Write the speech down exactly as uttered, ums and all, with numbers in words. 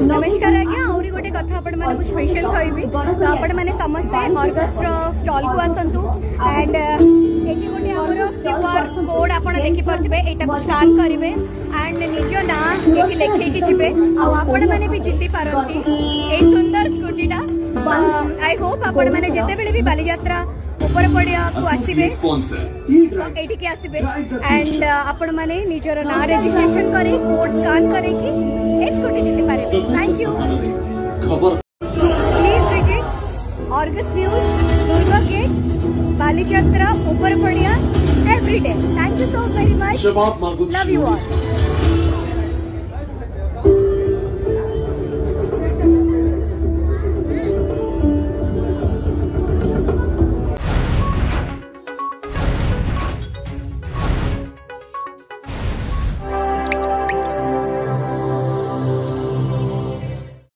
नमस्कार आज्ञा आउरी गोटे कथा आपण माने कुछ स्पेशल कहबी तो आपण माने समस्ते ऑर्गस्ट स्टॉल को आसंतु एंड एटी गोटे हमर क्यूआर कोड आपण देखि परथिबे एटा को स्कैन करिवे एंड निजो ना एठी लेखि कि जिवे आ आपण माने भी जिति पारंती ए सुंदर स्कूटीटा आई होप आपण माने जते बेले भी बाली यात्रा ऊपर पड़िया को आसीबे एठी के आसीबे एंड आपण माने निजर ना रजिस्ट्रेशन करी कोड स्कैन करे कि ए स्कूटी जिति पारे थैंक यू खबर please visit Argus news Durga gate बाली यात्रा ऊपर पड़िया every day thank you so very much love you all.